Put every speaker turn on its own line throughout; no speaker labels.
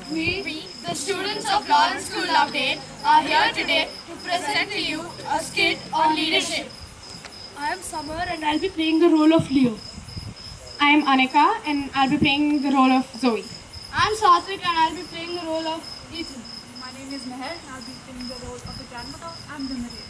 We, the students of Lawrence School Lovedale, are here today to present to you a skit on leadership.
I am Summer and I'll be playing the role of Leo.
I am Anika and I'll be playing the role of Zoe.
I am Satvik and I'll be playing the role of Ethan.
My name is Meher and I'll be playing the role of the grandmother and the narrator.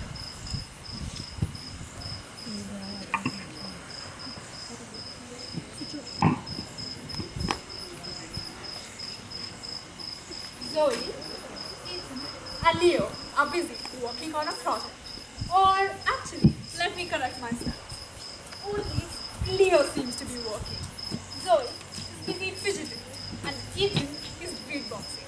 Zoe, Ethan and Leo are busy working on a project. Or actually, let me correct myself. Only Leo seems to be working. Zoe is busy fidgeting and Ethan is beatboxing.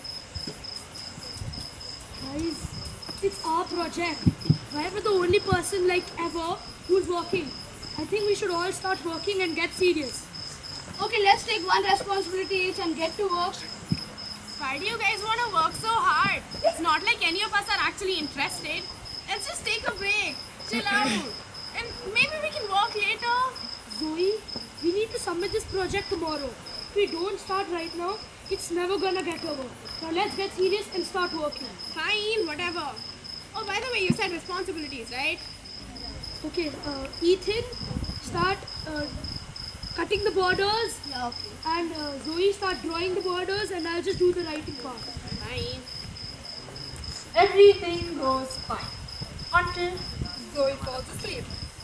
Guys, it's our project. Why am I the only person like ever who's working? I think we should all start working and get serious.
Okay, let's take one responsibility each and get to work.
Why do you guys want to work so hard? It's not like any of us are actually interested. Let's just take a break, chill out, and maybe we can work later.
Zoe, we need to submit this project tomorrow. If we don't start right now, it's never gonna get over. Now let's get serious and start working.
Fine, whatever. Oh, by the way, you said responsibilities, right?
Okay, Ethan, start cutting the borders.
Yeah, okay.
And Zoe, start drawing the borders and I'll just do the writing part.
Fine.
Everything goes fine until Zoe falls asleep.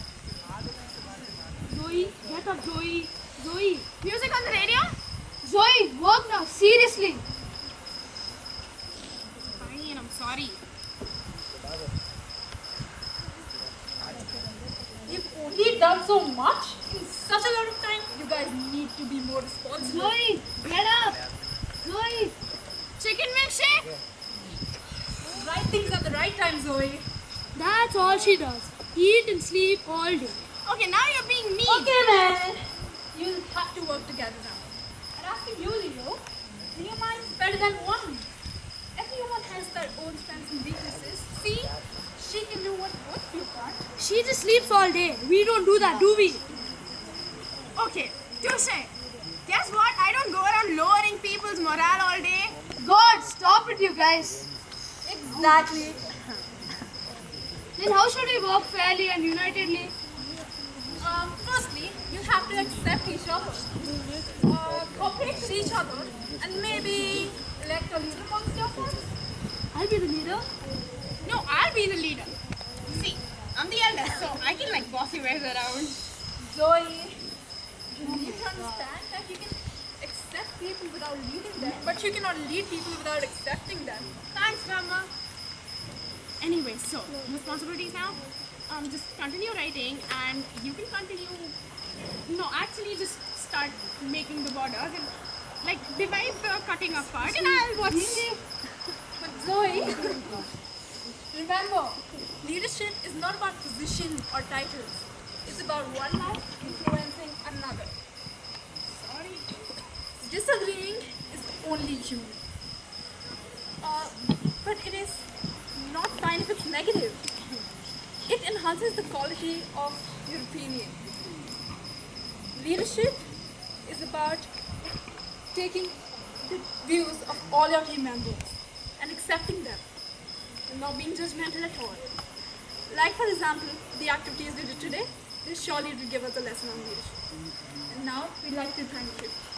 Zoe, get up, Zoe. Zoe.
Music on the radio?
Zoe, work now, seriously.
Fine, I'm sorry.
You've only done so much in such a lot of time. You guys need to be more responsible.
Zoe, get up. Zoe.
Chicken milkshake?
Right things at the right time, Zoe.
That's all she does. Eat and sleep all day.
Okay, now you're being mean.
Okay, man. You have to work together now. And as for you, Leo, your mind's better than one. Everyone has their own strengths and weaknesses. See, she can do what both you can't.
She just sleeps all day. We don't do that, do we?
Okay, touche. Guess what? I don't go around lowering people's morale all day.
God, stop it, you guys.
Exactly.
Then how should we work fairly and unitedly?
Firstly, you have to accept each other, cooperate with each other, and maybe elect a leader amongst yourselves.
I'll be the leader.
No, I'll be the leader. See, I'm the eldest, so I can like boss you guys around.
Zoe, you need to understand that you can accept people without leading them, but you cannot lead people without accepting them.
Thanks, Grandma. Anyway, so responsibilities now. Just continue writing, and you can continue. No, actually, just start making the borders and like divide the cutting up part, and I'll watch.
But Zoe, remember, leadership is not about position or titles. It's about one life influencing another. Sorry. Disagreeing is only human. But it is not fine if it's negative. It enhances the quality of your opinion. Leadership is about taking the views of all your team members and accepting them and not being judgmental at all. Like for example, the activities we did today, this surely will give us a lesson on leadership. And now we'd like to thank you.